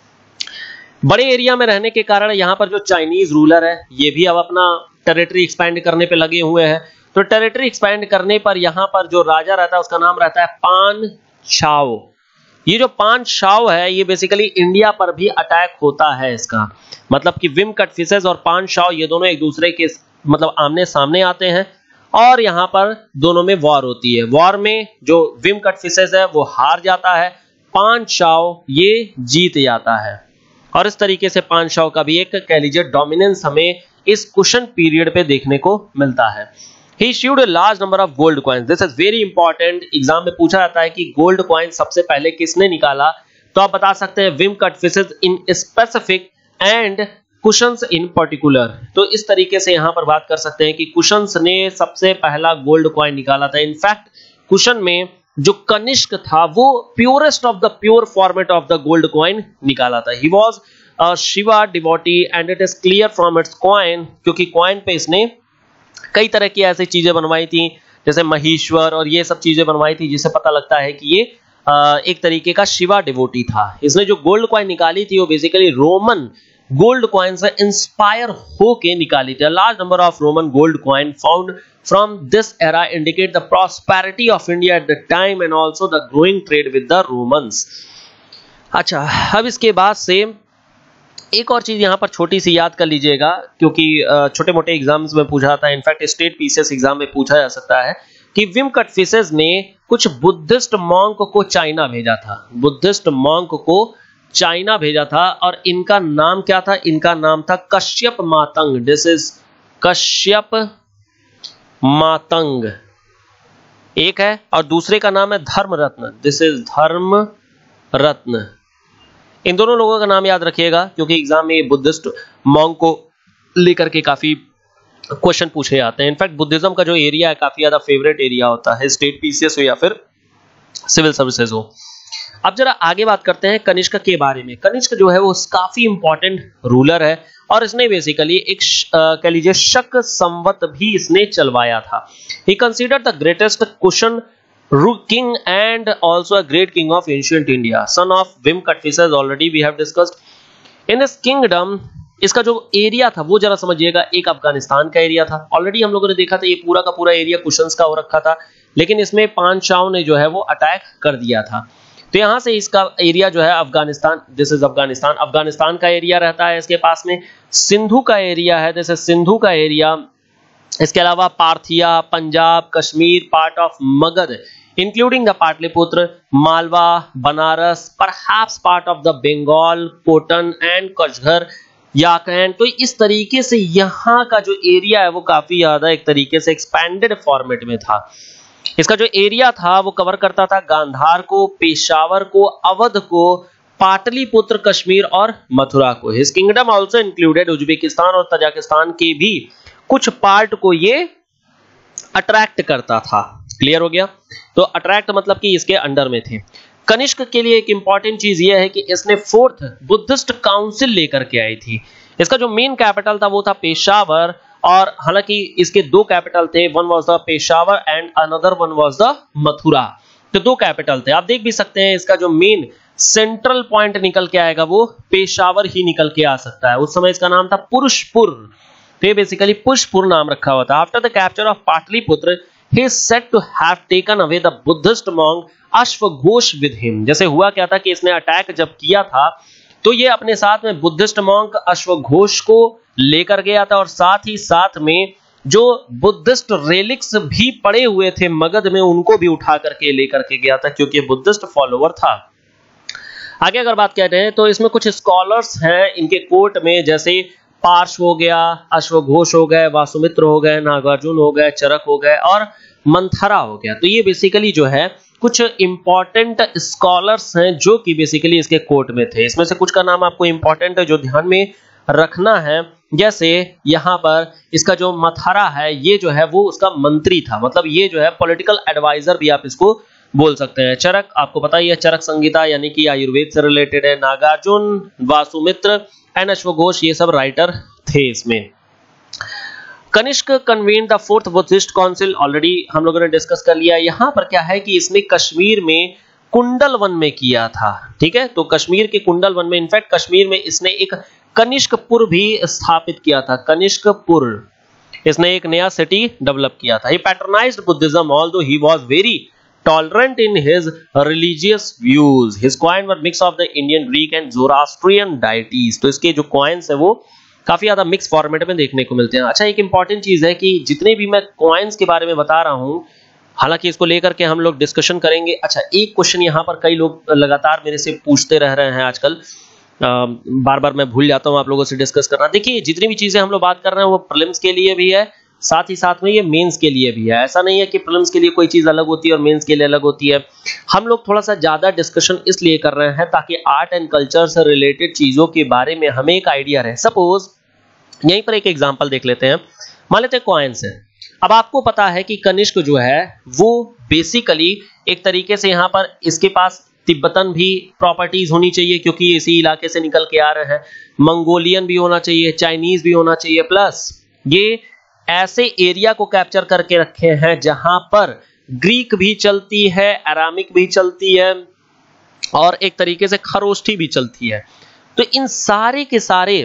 बड़े एरिया में रहने के कारण यहाँ पर जो चाइनीज रूलर है ये भी अब अपना टेरिटरी एक्सपैंड करने पे लगे हुए हैं। तो टेरिटरी एक्सपैंड करने पर यहाँ पर जो राजा रहता है उसका नाम रहता है पान छाओ। ये जो पान छाओ है ये बेसिकली इंडिया पर भी अटैक होता है इसका, मतलब कि विम कटफिसेस और पान छाओ ये दोनों एक दूसरे के मतलब आमने सामने आते हैं और यहाँ पर दोनों में वॉर होती है। वॉर में जो विम कटफिसेस है वो हार जाता है, पान छाओ ये जीत जाता है। और इस तरीके से पान छाओ का भी एक कह लीजिए डोमिनेंस हमें इस कुशन पीरियड पे देखने को मिलता है। He issued a large number of gold coins. This is very important. Exam में पूछा जाता है कि गोल्ड कॉइन सबसे पहले किसने निकाला, तो आप बता सकते हैं Vima Kadphises in specific and Kushans in particular. तो इस तरीके से यहां पर बात कर सकते हैं कि कुशन्स ने सबसे पहला गोल्ड कॉइन निकाला था। इनफैक्ट कुशन में जो कनिष्क था वो purest of the pure format of the gold coin निकाला था। He was a Shiva devotee and it is clear from its coin, क्योंकि कॉइन पे इसने कई तरह की ऐसी चीजें बनवाई थी जैसे महेश्वर और ये सब चीजें बनवाई थी, जिससे पता लगता है कि ये एक तरीके का शिवा डिवोटी था। इसने जो गोल्ड कॉइन निकाली थी वो बेसिकली रोमन गोल्ड कॉइन से इंस्पायर होके निकाली थी। Large number of Roman gold coin found from this era indicate the prosperity of India at the time and also the growing trade with the Romans. अच्छा, अब इसके बाद से एक और चीज यहां पर छोटी सी याद कर लीजिएगा, क्योंकि छोटे मोटे एग्जाम्स में पूछा जाता है, इनफैक्ट स्टेट पीसीएस एग्जाम में पूछा जा सकता है कि विम कटफिसेस ने कुछ बुद्धिस्ट मॉन्क को चाइना भेजा था। बुद्धिस्ट मॉन्क को चाइना भेजा था और इनका नाम क्या था? इनका नाम था कश्यप मातंग। दिस इज कश्यप मातंग एक है, और दूसरे का नाम है धर्मरत्न। दिस इज धर्म रत्न। इन दोनों लोगों का नाम याद रखिएगा क्योंकि एग्जाम में बुद्धिस्ट मॉन्क को लेकर के काफी क्वेश्चन पूछे जाते हैं। इनफैक्ट बुद्धिज्म का जो एरिया है काफी ज्यादा फेवरेट एरिया होता है, स्टेट पीसीएस हो या फिर सिविल सर्विसेज हो। अब जरा आगे बात करते हैं कनिष्क के बारे में। कनिष्क जो है वो काफी इंपॉर्टेंट रूलर है और इसने बेसिकली एक कह लीजिए शक संवत भी इसने चलवाया था। He considered the greatest Kushan king and also a great king of ancient India, son of Vim Kutphises, already we have discussed. In his kingdom इसका जो एरिया था वो जरा समझिएगा, एक अफगानिस्तान का एरिया था। ऑलरेडी हम लोगों ने देखा था ये पूरा का पूरा एरिया कुशन्स का हो रखा था, लेकिन इसमें पान छाओ ने जो है वो अटैक कर दिया था। तो यहां से इसका एरिया जो है अफगानिस्तान, दिस इज अफगानिस्तान, अफगानिस्तान का एरिया रहता है। इसके पास में सिंधु का एरिया है, दिस इज सिंधु का एरिया। इसके अलावा Parthia, Punjab, Kashmir, part of Magadha including the Pataliputra, Malwa, Banaras, perhaps part of the Bengal, Khotan and Kashgar, Yarkand. तो इस तरीके से यहाँ का जो एरिया है वो काफी ज्यादा एक तरीके से एक्सपैंडेड फॉर्मेट में था। इसका जो एरिया था वो कवर करता था गांधार को, पेशावर को, अवध को, पाटलिपुत्र, कश्मीर और मथुरा को। His kingdom also included Uzbekistan और तजाकिस्तान के भी कुछ पार्ट को ये अट्रैक्ट करता था। क्लियर हो गया? तो अट्रैक्ट मतलब कि इसके अंडर में थे। कनिष्क के लिए एक इंपॉर्टेंट चीज यह है कि इसने फोर्थ बुद्धिस्ट काउंसिल लेकर के आई थी। इसका जो मेन कैपिटल था वो था पेशावर, और हालांकि इसके दो कैपिटल थे, one was the Peshawar and another one was the Mathura. तो दो कैपिटल थे। आप देख भी सकते हैं इसका जो मेन सेंट्रल पॉइंट निकल के आएगा वो पेशावर ही निकल के आ सकता है। उस समय इसका नाम था पुरुषपुर, तो ये बेसिकली पुष्पुर नाम रखा हुआ था। After the capture of Pataliputra he is said to have taken away the Buddhist monk अश्वघोष with him। जैसे हुआ क्या था कि इसने अटैक जब किया था तो ये अपने साथ में बुद्धिस्ट मॉन्क अश्वघोष को लेकर गया था, और साथ ही साथ में जो बुद्धिस्ट रेलिक्स भी पड़े हुए थे मगध में उनको भी उठा करके लेकर के गया था, क्योंकि बुद्धिस्ट फॉलोवर था। आगे अगर बात कहते हैं तो इसमें कुछ स्कॉलर्स हैं इनके कोर्ट में, जैसे पार्श हो गया, अश्वघोष हो गए, वासुमित्र हो गए, नागार्जुन हो गए, चरक हो गए और मंथरा हो गया। तो ये बेसिकली जो है कुछ इंपॉर्टेंट स्कॉलर्स हैं जो कि बेसिकली इसके कोर्ट में थे। इसमें से कुछ का नाम आपको इंपॉर्टेंट है जो ध्यान में रखना है। जैसे यहाँ पर इसका जो मथरा है ये जो है वो उसका मंत्री था, मतलब ये जो है पॉलिटिकल एडवाइजर भी आप इसको बोल सकते हैं। चरक आपको पता ही है, चरक संहिता यानी कि आयुर्वेद से रिलेटेड है। नागार्जुन, वासुमित्र एंड अश्वघोष ये सब राइटर थे इसमें। Kanishka convened the fourth Buddhist council, already हम लोगों ने डिस्कस कर लिया। यहाँ पर क्या है कि इसने कश्मीर में कुंडल वन में किया था, ठीक है। तो कश्मीर के कुंडल वन में, इनफैक्ट कश्मीर में इसने एक कनिष्कपुर भी स्थापित किया था। कनिष्कपुर इसने एक नया सिटी डेवलप किया था। He patronized Buddhism although he was very tolerant in his religious views. His coins were mix of the Indian, Greek and Zoroastrian deities. तो इसके जो कॉइन्स है वो काफी ज्यादा मिक्स फॉर्मेट में देखने को मिलते हैं। अच्छा, एक इंपॉर्टेंट चीज है कि जितने भी मैं कॉइन्स के बारे में बता रहा हूं, हालांकि इसको लेकर के हम लोग डिस्कशन करेंगे। अच्छा, एक क्वेश्चन यहाँ पर कई लोग लगातार मेरे से पूछते रह रहे हैं आजकल, बार बार मैं भूल जाता हूँ आप लोगों से डिस्कस करना। देखिए, जितनी भी चीजें हम लोग बात कर रहे हैं वो प्रीलिम्स के लिए भी है, साथ ही साथ में ये मेंस के लिए भी है। ऐसा नहीं है कि प्रीलिम्स के लिए कोई चीज अलग होती है और मेंस के लिए अलग होती है। हम लोग थोड़ा सा ज्यादा डिस्कशन इसलिए कर रहे हैं ताकि आर्ट एंड कल्चर से रिलेटेड चीजों के बारे में हमें एक आइडिया रहे। सपोज यहीं पर एक एग्जांपल देख लेते हैं। मान लेते हैं कॉइन्स है। अब आपको पता है कि कनिष्क जो है वो बेसिकली एक तरीके से यहाँ पर इसके पास तिब्बतन भी प्रॉपर्टीज होनी चाहिए क्योंकि इसी इलाके से निकल के आ रहे हैं, मंगोलियन भी होना चाहिए, चाइनीज भी होना चाहिए, प्लस ये ऐसे एरिया को कैप्चर करके रखे हैं जहां पर ग्रीक भी चलती है, अरामिक भी चलती है और एक तरीके से खरोष्ठी भी चलती है। तो इन सारे के सारे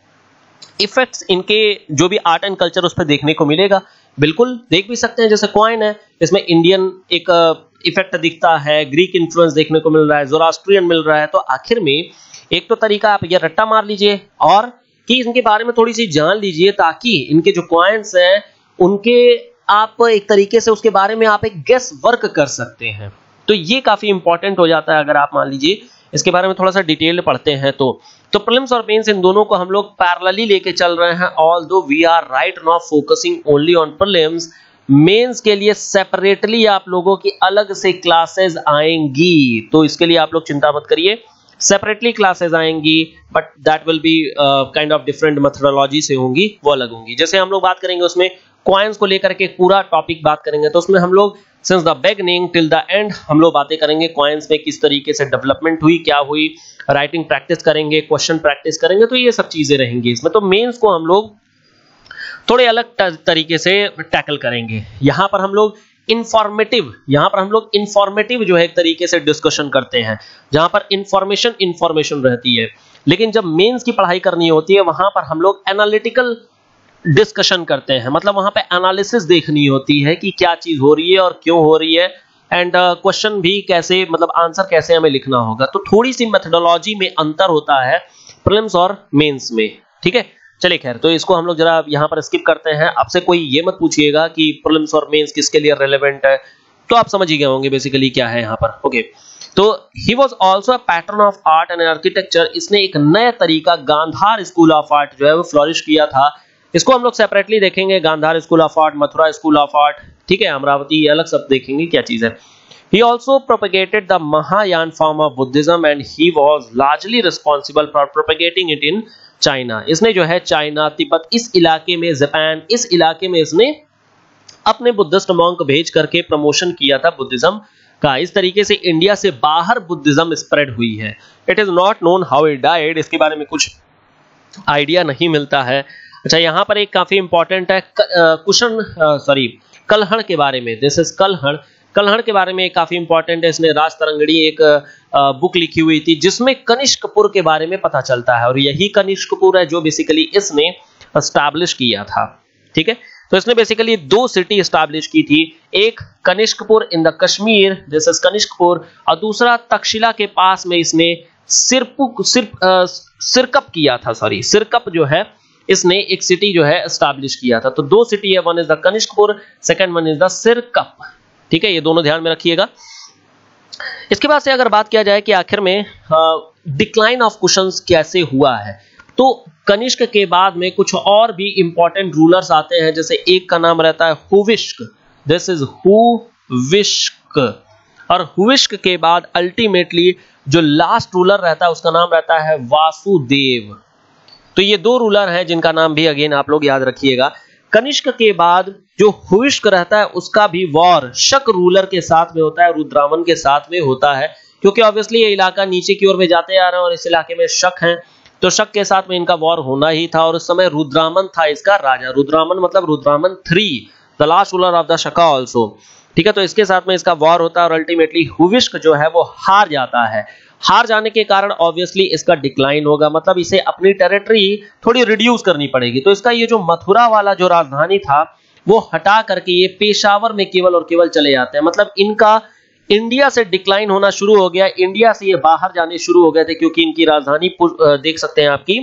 इफेक्ट्स इनके जो भी आर्ट एंड कल्चर उस पर देखने को मिलेगा। बिल्कुल देख भी सकते हैं, जैसे कॉइन है इसमें इंडियन एक इफेक्ट दिखता है, ग्रीक इन्फ्लुएंस देखने को मिल रहा है, ज़ोरास्ट्रियन मिल रहा है। तो आखिर में एक तो तरीका आप ये रट्टा मार लीजिए और कि इनके बारे में थोड़ी सी जान लीजिए ताकि इनके जो कॉइन्स हैं उनके आप एक तरीके से उसके बारे में आप एक गेस वर्क कर सकते हैं। तो ये काफी इंपॉर्टेंट हो जाता है अगर आप मान लीजिए इसके बारे में थोड़ा सा डिटेल पढ़ते हैं तो। तो प्रीलिम्स और मेंस इन दोनों को हम लोग पैरेलली लेके चल रहे हैं। Although we are right now focusing only on prelims, mains के लिए सेपरेटली आप लोगों की अलग से क्लासेस आएंगी, तो इसके लिए आप लोग चिंता मत करिए, सेपरेटली क्लासेस आएंगी, but that will be kind of different methodology से होंगी, वो अलग होंगी। जैसे हम लोग बात करेंगे उसमें कॉइन्स को लेकर के पूरा टॉपिक बात करेंगे, तो उसमें हम लोग since the beginning till the end हम लोग बातें करेंगे कॉइन्स में किस तरीके से डेवलपमेंट हुई, क्या हुई, राइटिंग प्रैक्टिस करेंगे, क्वेश्चन प्रैक्टिस करेंगे, तो ये सब चीजें रहेंगी इसमें। तो मेंस को हम लोग थोड़े अलग तरीके से टैकल करेंगे। यहाँ पर हम लोग इंफॉर्मेटिव यहाँ पर हम लोग इंफॉर्मेटिव जो है एक तरीके से डिस्कशन करते हैं, जहां पर इंफॉर्मेशन इंफॉर्मेशन रहती है। लेकिन जब मेंस की पढ़ाई करनी होती है वहां पर हम लोग एनालिटिकल डिस्कशन करते हैं, मतलब वहां पे एनालिसिस देखनी होती है कि क्या चीज हो रही है और क्यों हो रही है, एंड क्वेश्चन uh, भी कैसे, मतलब आंसर कैसे हमें लिखना होगा। तो थोड़ी सी मेथोडोलॉजी में अंतर होता है प्रीलिम्स और मेंस में, ठीक है। चलिए खैर, तो इसको हम लोग जरा यहाँ पर स्किप करते हैं। आपसे कोई ये मत पूछिएगा कि प्रीलिम्स और मेंस किसके लिए रेलेवेंट है, तो आप समझ ही गए होंगे बेसिकली क्या है यहाँ पर। ओके, तो he was also a patron of art and architecture. इसने एक नया तरीका गांधार स्कूल ऑफ आर्ट जो है वो फ्लॉरिश किया था। इसको हम लोग सेपरेटली देखेंगे, Gandhara school of art, Mathura school of art, ठीक है, अमरावती अलग सब देखेंगे क्या चीज है। He also propagated the Mahayana form of Buddhism and he was largely responsible for propagating it in China. इसने जो है चाइना, तिब्बत, इस इलाके में, जापान, इस इलाके में इसने अपने बुद्धिस्ट मॉन्क भेज करके प्रमोशन किया था बुद्धिज्म का। इस तरीके से इंडिया से बाहर बुद्धिज्म स्प्रेड हुई है। It is not known how it died, इसके बारे में कुछ आइडिया नहीं मिलता है। अच्छा, यहाँ पर एक काफी इंपॉर्टेंट है कुशन सॉरी कल्हड़ के बारे में। This is कल्हड़। कल्हड़ के बारे में एक काफी इंपॉर्टेंट है, इसने राज तरंगड़ी एक बुक लिखी हुई थी जिसमें कनिष्कपुर के बारे में पता चलता है और यही कनिष्कपुर है जो बेसिकली इसने एस्टैब्लिश किया था। ठीक है, तो इसने बेसिकली दो सिटी एस्टैब्लिश की थी, एक Kanishkapur in the Kashmir, this is Kanishkapur, और दूसरा तक्षशिला के पास में इसने सिरपुक सिर सिरकप किया था, सॉरी सिरकप जो है इसने एक सिटी जो है एस्टैब्लिश किया था। तो दो सिटी है, one is the Kanishkapur, second one is the Sirkap. ठीक है, ये दोनों ध्यान में रखिएगा। इसके बाद से अगर बात किया जाए कि आखिर में डिक्लाइन ऑफ कुशन्स कैसे हुआ है, तो कनिष्क के बाद में कुछ और भी इंपॉर्टेंट रूलर्स आते हैं, जैसे एक का नाम रहता है हुविष्क, दिस इज हुविष्क, और हुविष्क के बाद अल्टीमेटली जो लास्ट रूलर रहता है उसका नाम रहता है वासुदेव। तो ये दो रूलर हैं जिनका नाम भी अगेन आप लोग याद रखिएगा। कनिष्क के बाद जो हुविष्क रहता है उसका भी वॉर शक रूलर के साथ में होता है, रुद्रावन के साथ में होता है, क्योंकि ऑब्वियसली ये इलाका नीचे की ओर में जाते आ रहे हैं और इस इलाके में शक है, तो शक के साथ में इनका वॉर होना ही था। और उस समय रुद्रामन था इसका राजा, रुद्रामन मतलब Rudraman three, the last ruler of the Shaka also. ठीक है, तो इसके साथ में इसका वॉर होता है और अल्टीमेटली हुविष्क जो है वो हार जाता है। हार जाने के कारण ऑब्वियसली इसका डिक्लाइन होगा, मतलब इसे अपनी टेरिटरी थोड़ी रिड्यूस करनी पड़ेगी। तो इसका ये जो मथुरा वाला जो राजधानी था वो हटा करके ये पेशावर में केवल और केवल चले जाते हैं, मतलब इनका इंडिया से डिक्लाइन होना शुरू हो गया, इंडिया से ये बाहर जाने शुरू हो गए थे क्योंकि इनकी राजधानी देख सकते हैं आपकी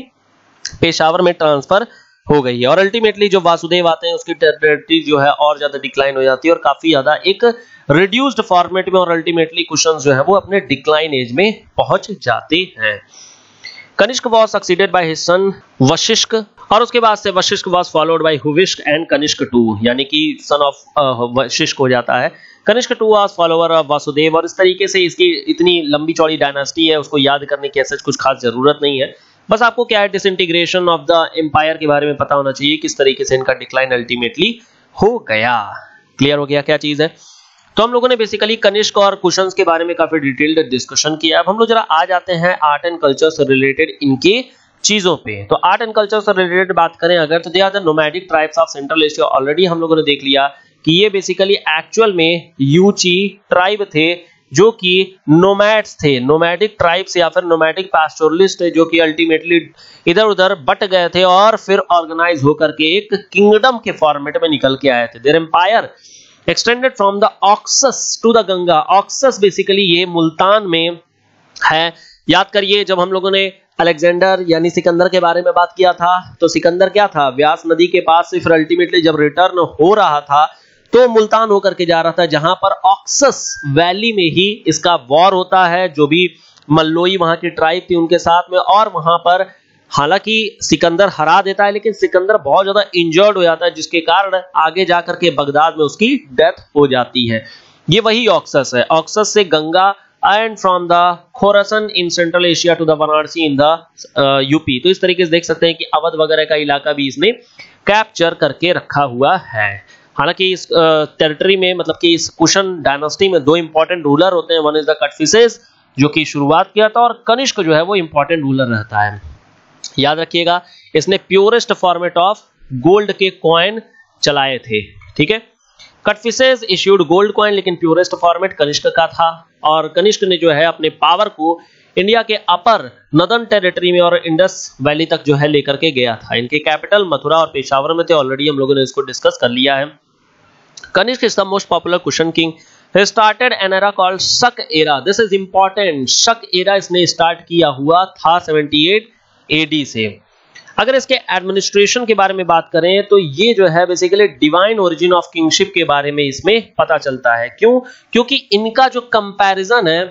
पेशावर में ट्रांसफर हो गई है। और अल्टीमेटली जो वासुदेव आते हैं उसकी टेरिटरी जो है और ज्यादा डिक्लाइन हो जाती है और काफी ज्यादा एक रिड्यूस्ड फॉर्मेट में, और अल्टीमेटली कुशन्स जो है वो अपने डिक्लाइन एज में पहुंच जाते हैं। Kanishka was succeeded by his son Vasishka, और उसके बाद से Vasishka was followed by Huvishka and Kanishka two, यानी कि सन ऑफ वशिष्क हो जाता है। Kanishka two was follower of Vasudeva, और इस तरीके से इसकी इतनी लंबी चौड़ी डायनास्टी है, उसको याद करने की ऐसा कुछ खास जरूरत नहीं है। बस आपको क्या है, डिसइंटीग्रेशन ऑफ द एम्पायर के बारे में पता होना चाहिए, किस तरीके से इनका डिक्लाइन अल्टीमेटली हो गया। क्लियर हो गया क्या चीज है? तो हम लोगों ने बेसिकली कनिष्क और कुशन्स के बारे में काफी डिटेल्ड डिस्कशन किया। अब हम लोग जरा आ जाते हैं आर्ट एंड कल्चर से रिलेटेड इनके चीजों पे। तो आर्ट एंड कल्चर से रिलेटेड बात करें अगर, तो they are the nomadic tribes of Central Asia. Already हम लोगों ने देख लिया कि ये बेसिकली एक्चुअल में यूची ट्राइब थे जो कि नोमैड्स थे, नोमैडिक ट्राइब्स या फिर नोमैडिक पास्टोरलिस्ट जो कि अल्टीमेटली इधर उधर बट गए थे और फिर ऑर्गेनाइज होकर के एक किंगडम के फॉर्मेट में निकल के आए थे। Their empire extended from the Oxus to the Ganga. Oxus basically ये मुल्तान में है। याद करिए जब हम लोगों ने अलेक्जेंडर यानी सिकंदर के बारे में बात किया था, तो सिकंदर क्या था, व्यास नदी के पास से फिर अल्टीमेटली जब रिटर्न हो रहा था तो मुल्तान होकर के जा रहा था, जहां पर ऑक्सस वैली में ही इसका वॉर होता है, जो भी मल्लोई वहां की ट्राइब थी उनके साथ में। और वहां पर हालांकि सिकंदर हरा देता है, लेकिन सिकंदर बहुत ज्यादा इंजर्ड हो जाता है, जिसके कारण आगे जाकर के बगदाद में उसकी डेथ हो जाती है। ये वही ऑक्सस है। ऑक्सस से Ganga and from the Khorasan in Central Asia to the Varanasi in the UP. तो इस तरीके से देख सकते हैं कि अवध वगैरह का इलाका भी इसने कैप्चर करके रखा हुआ है। हालांकि इस टेरिटरी uh, में मतलब कि इस कुशन डायनास्टी में दो इंपॉर्टेंट रूलर होते हैं, वन इज द कटफिसेस जो कि शुरुआत किया था, और कनिष्क जो है वो इंपॉर्टेंट रूलर रहता है। याद रखिएगा इसने प्योरेस्ट फॉर्मेट ऑफ गोल्ड के कॉइन चलाए थे। ठीक है, कटफिसेस इश्यूड गोल्ड कॉइन, लेकिन प्योरेस्ट फॉर्मेट कनिष्क का था। और कनिष्क ने जो है अपने पावर को इंडिया के अपर नदर्न टेरिटरी में और इंडस वैली तक जो है लेकर के गया था। इनके कैपिटल मथुरा और पेशावर में थे, ऑलरेडी हम लोगों ने इसको डिस्कस कर लिया है। Kanishk is the most popular Kushan king. He started an era called Shak era. This is important. Shak era इसने स्टार्ट किया हुआ था अठहत्तर एडी से। अगर इसके एडमिनिस्ट्रेशन के बारे में बात करें तो ये जो है basically divine origin of kingship के बारे में इसमें पता चलता है। क्यों? क्योंकि इनका जो कंपैरिजन है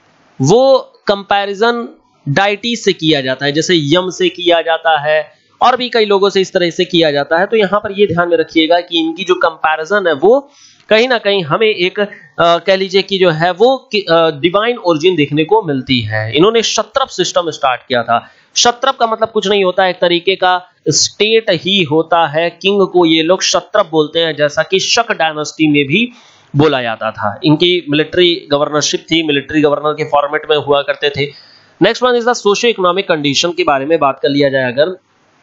वो कंपैरिजन डाइटीज से किया जाता है, जैसे यम से किया जाता है और भी कई लोगों से इस तरह से किया जाता है। तो यहां पर ये ध्यान में रखिएगा कि इनकी जो कंपैरिजन है वो कहीं ना कहीं हमें एक कह लीजिए कि जो है वो डिवाइन ओरिजिन देखने को मिलती है। इन्होंने क्षत्रप सिस्टम स्टार्ट किया था। क्षत्रप का मतलब कुछ नहीं होता, एक तरीके का स्टेट ही होता है। किंग को ये लोग क्षत्रप बोलते हैं, जैसा कि शक डायनेस्टी में भी बोला जाता था। इनकी मिलिट्री गवर्नरशिप थी, मिलिट्री गवर्नर के फॉर्मेट में हुआ करते थे। Next one is the socio economic condition के बारे में बात कर लिया जाए अगर,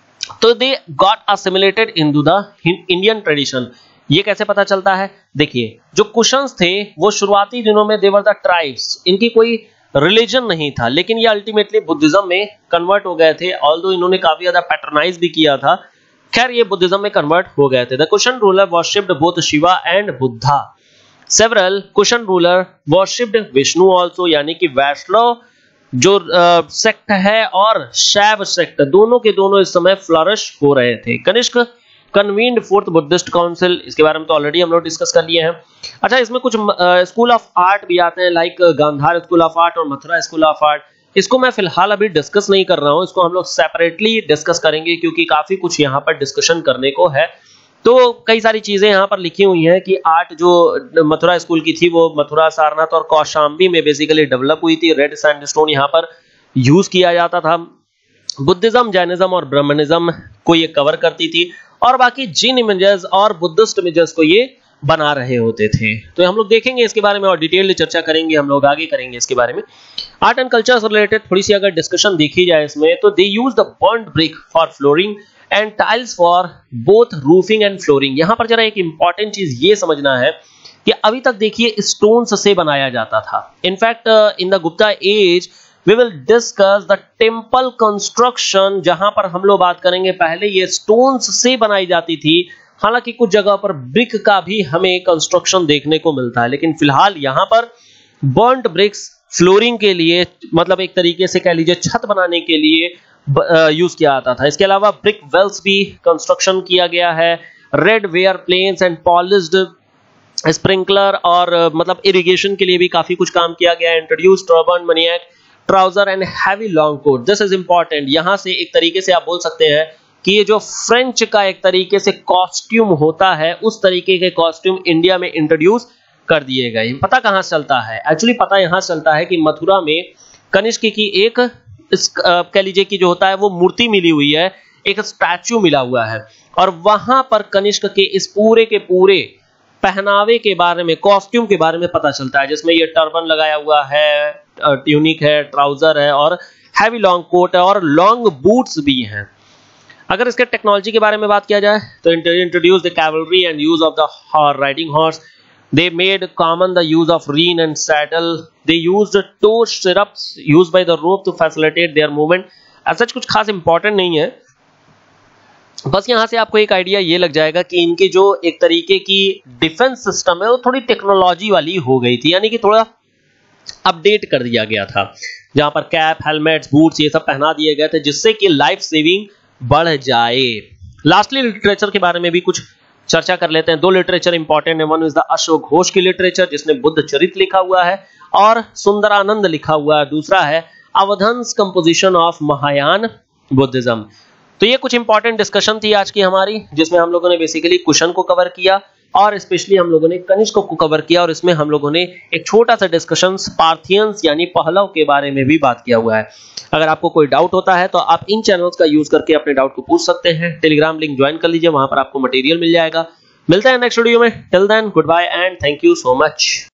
तो they got assimilated into the Indian tradition. ये कैसे पता चलता है? देखिए, जो कुशन्स थे वो शुरुआती दिनों में देवर द ट्राइब्स, इनकी कोई रिलीजन नहीं था, लेकिन ये अल्टीमेटली बुद्धिज्म में कन्वर्ट हो गए थे। ऑल्दो इन्होंने काफी ज्यादा पैट्रोनाइज भी किया था, खैर ये बुद्धिज्म में कन्वर्ट हो गए थे। The Kushan ruler worshipped both Shiva and Buddha. Several Kushan ruler worshipped Vishnu also, यानी कि वैष्णव जो सेक्ट uh, है और शैव सेक्ट, दोनों के दोनों इस समय फ्लरिश हो रहे थे। Kanishka convened fourth Buddhist council, इसके बारे में तो ऑलरेडी हम लोग डिस्कस कर लिए हैं। अच्छा, इसमें कुछ स्कूल ऑफ आर्ट भी आते हैं, like Gandhara school of art और मथुरा स्कूल ऑफ आर्ट। इसको मैं फिलहाल अभी डिस्कस नहीं कर रहा हूं, इसको हम लोग सेपरेटली डिस्कस करेंगे क्योंकि काफी कुछ यहाँ पर डिस्कशन करने को है। तो कई सारी चीजें यहाँ पर लिखी हुई हैं कि आर्ट जो मथुरा स्कूल की थी वो मथुरा, सारनाथ और कौशाम्बी में बेसिकली डेवलप हुई थी। रेड सैंडस्टोन यहाँ पर यूज किया जाता था। बुद्धिज्म, जैनिज्म और ब्राह्मणिज्म को ये कवर करती थी, और बाकी जिन इमेजेस और बुद्धिस्ट इमेजेस को ये बना रहे होते थे। तो हम लोग देखेंगे इसके बारे में और डिटेल चर्चा करेंगे, हम लोग आगे करेंगे इसके बारे में। आर्ट एंड कल्चर से रिलेटेड थोड़ी सी अगर डिस्कशन देखी जाए इसमें, तो they use the burnt brick for flooring and tiles for both roofing and flooring. यहां पर जरा एक इंपॉर्टेंट चीज ये समझना है कि अभी तक देखिए स्टोन्स से बनाया जाता था। In fact in the Gupta age we will discuss the temple construction, जहां पर हम लोग बात करेंगे। पहले ये stones से बनाई जाती थी, हालांकि कुछ जगह पर brick का भी हमें कंस्ट्रक्शन देखने को मिलता है, लेकिन फिलहाल यहां पर burnt bricks फ्लोरिंग के लिए, मतलब एक तरीके से कह लीजिए छत बनाने के लिए यूज किया जाता था। इसके अलावा ब्रिक वेल्स भी कंस्ट्रक्शन किया गया है। Red ware plains and polished sprinkler और मतलब इरिगेशन के लिए भी काफी कुछ काम किया गया है। इंट्रोड्यूस टर्बन, मनियाक, trouser and heavy long coat. This is important. यहां से एक तरीके से आप बोल सकते हैं कि ये जो फ्रेंच का एक तरीके से कॉस्ट्यूम होता है, उस तरीके के कॉस्ट्यूम इंडिया में इंट्रोड्यूस कर दिए गए। पता कहां से चलता है? एक्चुअली पता यहां से चलता है कि मथुरा में कनिष्क की एक कह लीजिए कि जो होता है वो मूर्ति मिली हुई है, एक स्टैच्यू मिला हुआ है, और वहां पर कनिष्क के इस पूरे के पूरे पहनावे के बारे में, कॉस्ट्यूम के बारे में पता चलता है, जिसमें ये टर्बन लगाया हुआ है, ट्यूनिक है, ट्राउजर है और हैवी लॉन्ग कोट है और लॉन्ग बूट्स भी हैं। अगर इसके टेक्नोलॉजी के बारे में बात किया जाए तो introduce the cavalry and use of the riding horse. They made common the use of rein and saddle. They used toe stirrups used by the rope to facilitate their movement. ऐसा कुछ खास इंपॉर्टेंट नहीं है, बस यहां से आपको एक आइडिया ये लग जाएगा कि इनकी जो एक तरीके की डिफेंस सिस्टम है वो थोड़ी टेक्नोलॉजी वाली हो गई थी, यानी कि थोड़ा अपडेट कर दिया गया था, जहां पर कैप, हेलमेट्स, बूट्स ये सब पहना दिए गए थे, जिससे कि लाइफ सेविंग बढ़ जाए। लास्टली लिटरेचर के बारे में भी कुछ चर्चा कर लेते हैं। दो लिटरेचर इंपॉर्टेंट है। One is the Ashok Ghosh की लिटरेचर, जिसने बुद्ध चरित्र लिखा हुआ है और सुंदरानंद लिखा हुआ है। दूसरा है अवधंस कंपोजिशन ऑफ महायान बुद्धिज्म। तो ये कुछ इंपॉर्टेंट डिस्कशन थी आज की हमारी, जिसमें हम लोगों ने बेसिकली कुशन को कवर किया और स्पेशली हम लोगों ने कनिष्क को कवर किया, और इसमें हम लोगों ने एक छोटा सा डिस्कशन पार्थियंस यानी पहलव के बारे में भी बात किया हुआ है। अगर आपको कोई डाउट होता है तो आप इन चैनल्स का यूज करके अपने डाउट को पूछ सकते हैं। टेलीग्राम लिंक ज्वाइन कर लीजिए, वहां पर आपको मटेरियल मिल जाएगा। मिलते हैं नेक्स्ट वीडियो में। Till then goodbye and thank you so much.